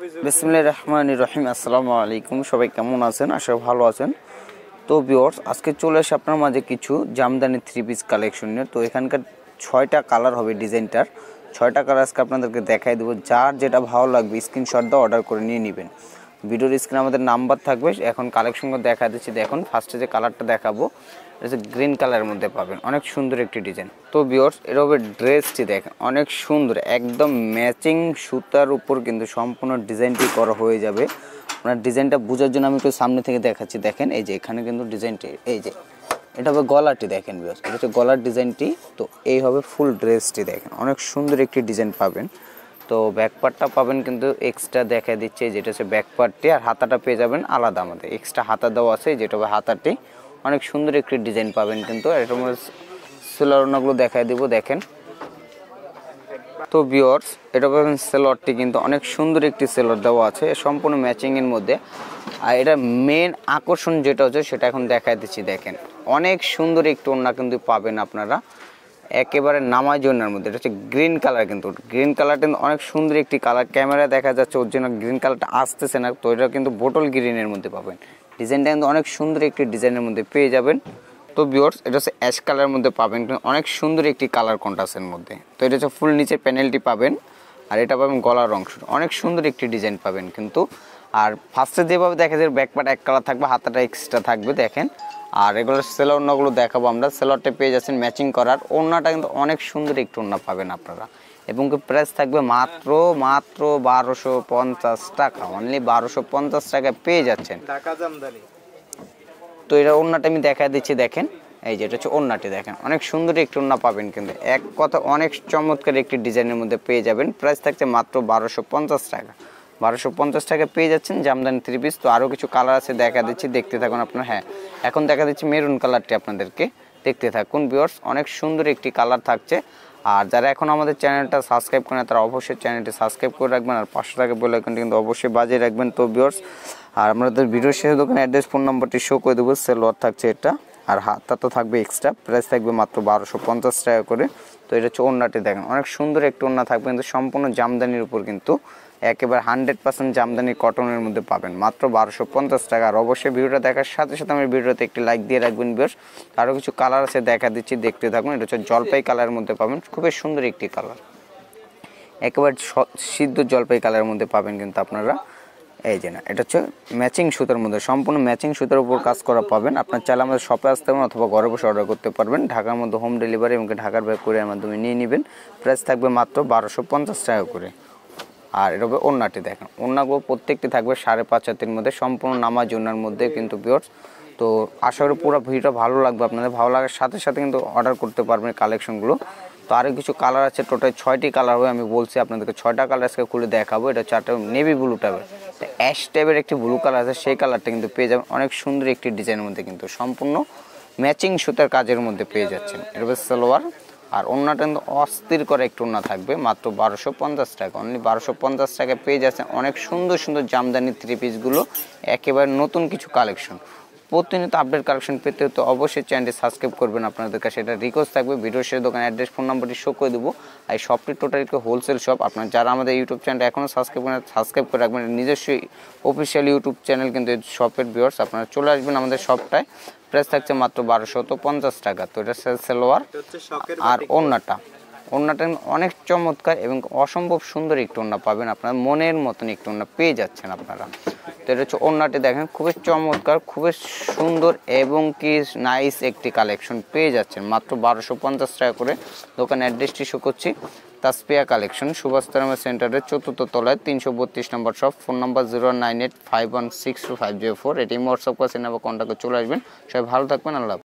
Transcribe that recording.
বিসমিল্লাহির রহমানির রহিম। আসসালামু আলাইকুম, সবাই কেমন আছেন? আশা ভালো আছেন। তো ভিউয়ার্স, আজকে চলে আসে আপনার মাঝে কিছু জামদানি থ্রি পিস কালেকশন নিয়ে। তো এখানকার 6টা কালার হবে ডিজাইনটার, 6টা কালার আজকে আপনাদেরকে দেখাই দেবো। যার যেটা ভালো লাগবে স্ক্রিনশট দিয়ে অর্ডার করে নিয়ে নেবেন। ভিডিওর স্ক্রিনে আমাদের নাম্বার থাকবে। এখন কালেকশনগুলো দেখা দিচ্ছি। দেখুন, ফার্স্টে যে কালারটা দেখাবো এটা গ্রিন কালারের মধ্যে পাবেন, অনেক সুন্দর একটি ডিজাইন। তো ভিউয়ার্স, এর হবে ড্রেসটি দেখেন, অনেক সুন্দর, একদম ম্যাচিং সুতার উপর কিন্তু সম্পূর্ণ ডিজাইনটি করা হয়ে যাবে। আপনার ডিজাইনটা বোঝার জন্য আমি একটু সামনে থেকে দেখাচ্ছি। দেখেন, এই যে এখানে কিন্তু ডিজাইনটি, এই যে এটা হবে গলাটি। দেখেন ভিউয়ার্স, এটা হচ্ছে গলার ডিজাইনটি। তো এই হবে ফুল ড্রেসটি। দেখেন, অনেক সুন্দর একটি ডিজাইন পাবেন। তো ব্যাক পার্টটা পাবেন কিন্তু এক্সট্রা দেখা দিচ্ছে, যেটা হচ্ছে ব্যাক পার্টটি। আর হাতাটা পেয়ে যাবেন আলাদা, আমাদের এক্সট্রা হাতা দেওয়া আছে, যেটা হবে হাতাটি। অনেক সুন্দর একটি ডিজাইন পাবেন কিন্তু। এটার মধ্যে সেলোয়ারগুলো দেখাই দিব। দেখেন, তো ভিউয়ার্স, এটা পাবেন সেলোয়ারটি কিন্তু অনেক সুন্দর একটি সেলোয়ার দেওয়া আছে সম্পূর্ণ ম্যাচিংয়ের মধ্যে। আর এটা মেন আকর্ষণ যেটা হচ্ছে সেটা এখন দেখাই দিচ্ছি। দেখেন, অনেক সুন্দর একটু ওড়না কিন্তু পাবেন আপনারা, একেবারে নামাজ ওড়নার মধ্যে। এটা হচ্ছে গ্রিন কালার, কিন্তু গ্রিন কালারটা অনেক সুন্দর একটি কালার। ক্যামেরায় দেখা যাচ্ছে ওর জন্য গ্রিন কালারটা আসতেছে না, তো এটা কিন্তু বোটল গ্রিনের মধ্যে পাবেন। ডিজাইনটা কিন্তু অনেক সুন্দর একটি ডিজাইনের মধ্যে পেয়ে যাবেন। তো ভিউয়ার্স, এটা হচ্ছে অ্যাশ কালারের মধ্যে পাবেন, কিন্তু অনেক সুন্দর একটি কালার কন্ট্রাস্টের মধ্যে। তো এটা হচ্ছে ফুল নিচে প্যানেলটি পাবেন, আর এটা পাবেন গলার অংশ। অনেক সুন্দর একটি ডিজাইন পাবেন কিন্তু। আর ফার্স্টে যেভাবে দেখা যায় ব্যাক পার্ট এক কালার থাকবে, হাতাটা এক্সট্রা থাকবে। দেখেন, আর এগুলো সেলোয়ারগুলো দেখাবো আমরা। সেলোয়ারটা পেয়ে যাচ্ছেন ম্যাচিং করার। ওড়নাটা কিন্তু অনেক সুন্দর একটু ওড়না পাবেন আপনারা, এবং প্রাইস থাকবে মাত্র 1250 টাকা। অনলি 1250 টাকায় পেয়ে যাচ্ছেন। তো এটা ওড়নাটা আমি দেখাই দিচ্ছি। দেখেন, এই যে এটা হচ্ছে ওড়নাটি। দেখেন, অনেক সুন্দর একটি ওড়না পাবেন কিন্তু। এক কথা অনেক চমৎকার একটি ডিজাইনের মধ্যে পেয়ে যাবেন। প্রাইস থাকছে মাত্র 1250 টাকা। 1250 টাকা পেয়ে যাচ্ছেন জামদানি থ্রি পিস। তো আরও কিছু কালার আছে, দেখা দিচ্ছি, দেখতে থাকুন আপনার। হ্যাঁ, এখন দেখা দিচ্ছি মেরুন কালারটি আপনাদেরকে, দেখতে থাকুন ভিউয়ার্স। অনেক সুন্দর একটি কালার থাকছে। আর যারা এখন আমাদের চ্যানেলটা সাবস্ক্রাইব করেন তারা অবশ্যই চ্যানেলটি সাবস্ক্রাইব করে রাখবেন, আর 500 টাকা বেল আইকনটি কিন্তু অবশ্যই বাজিয়ে রাখবেন। তো ভিউয়ার্স, আর আমাদের ভিডিও শেষে দোকানে অ্যাড্রেস, ফোন নাম্বারটি শো করে দেবো। সেলোয়ার থাকছে এটা, আর হাতটা তো থাকবে এক্সট্রা। প্রাইস থাকবে মাত্র 1250 টাকা করে। তো এটা হচ্ছে ওড়নাটি। দেখেন, অনেক সুন্দর একটি ওড়না থাকবে কিন্তু সম্পূর্ণ জামদানির উপর, কিন্তু একেবারে 100% জামদানি কটনের মধ্যে পাবেন মাত্র 1250 টাকা। আর অবশ্যই ভিডিওটা দেখার সাথে সাথে আমার ভিডিওতে একটি লাইক দিয়ে রাখবেন ভিউয়ার্স। আরও কিছু কালার আছে, দেখা দিচ্ছি, দেখতে থাকুন। এটা হচ্ছে জলপাই কালারের মধ্যে পাবেন, খুবই সুন্দর একটি কালার, একেবারে সিদ্ধ জলপাই কালারের মধ্যে পাবেন কিন্তু আপনারা। এই যে না, এটা হচ্ছে ম্যাচিং সুতার মধ্যে, সম্পূর্ণ ম্যাচিং সুতার উপর কাজ করা পাবেন। আপনার চাইলে আমাদের শপে আসতে পারেন অথবা ঘরে বসে অর্ডার করতে পারবেন। ঢাকার মধ্যে হোম ডেলিভারি এবং ঢাকার বাইরে কুরিয়ার মাধ্যমে নিয়ে নেবেন। প্রাইস থাকবে মাত্র 1250 টাকা করে। আর এটা হবে ওড়নাটি। দেখেন, ওড়নাগুলো প্রত্যেকটি থাকবে 5.5 হাতের মধ্যে, সম্পূর্ণ নামাজ ওড়নার মধ্যে কিন্তু ভিউয়ার্স। তো আশা করি পুরো ভিডিওটা ভালো লাগবে আপনাদের। ভালো লাগার সাথে সাথে কিন্তু অর্ডার করতে পারবেন কালেকশনগুলো। তো আরও কিছু কালার আছে, টোটাল 6টি কালার হবে। আমি বলছি আপনাদেরকে 6টা কালার আজকে খুলে দেখাবো। এটা হচ্ছে একটা নেভি ব্লু টাইপের, অ্যাশ টাইপের একটি ব্লু কালার আছে, সেই কালারটা কিন্তু পেয়ে যাবেন। অনেক সুন্দর একটি ডিজাইনের মধ্যে কিন্তু সম্পূর্ণ ম্যাচিং সুতার কাজের মধ্যে পেয়ে যাচ্ছেন। এটা হচ্ছে সালোয়ার। আর ওড়নাটা কিন্তু অস্থির করে একটু ওড়না থাকবে, মাত্র 1250 টাকা। অনলি 1250 টাকায় পেয়ে যাচ্ছেন অনেক সুন্দর সুন্দর জামদানি থ্রি পিসগুলো, একেবারে নতুন কিছু কালেকশন। প্রতিনিয়ত আপডেট কালেকশন পেতে হতো অবশ্যই চ্যানেলটি সাবস্ক্রাইব করবেন। আপনাদের কাছে এটা রিকোয়েস্ট থাকবে। ভিডিও শেষে দোকান অ্যাড্রেস, ফোন নাম্বারটি শো করে দেবো। আর এই শপটি টোটালি হোলসেল শপ। আপনার যারা আমাদের ইউটিউব চ্যানেলটা এখনও সাবস্ক্রাইব করে রাখবেন, নিজস্ব অফিসিয়াল ইউটিউব চ্যানেল কিন্তু এই শপের ভিউয়ার্স। আপনারা চলে আসবেন আমাদের শপটায়। প্রাইস থাকছে মাত্র 1250 টাকা। তো এটা সেলোয়ার। আর ওড়নাটা অনেক চমৎকার এবং অসম্ভব সুন্দর একটু ওড়না পাবেন, আপনার মনের মতন একটু ওড়না পেয়ে যাচ্ছেন আপনারা। তো এটা হচ্ছে ওড়নাটি। দেখেন, খুবই চমৎকার, খুবই সুন্দর এবং কি নাইস একটি কালেকশন পেয়ে যাচ্ছেন মাত্র 1250 টাকা করে। দোকান অ্যাড্রেসটি শো করছি, তাসপিয়া কালেকশন, সুভাষতারামা সেন্টারের 4th তলায় 332 নম্বর শপ। Phone number 09851625004। এটি হোয়াটসঅ্যাপ করে নেবে, কন্ট্যাক্টে চলে আসবেন। সবাই ভালো থাকবেন, আল্লাহ।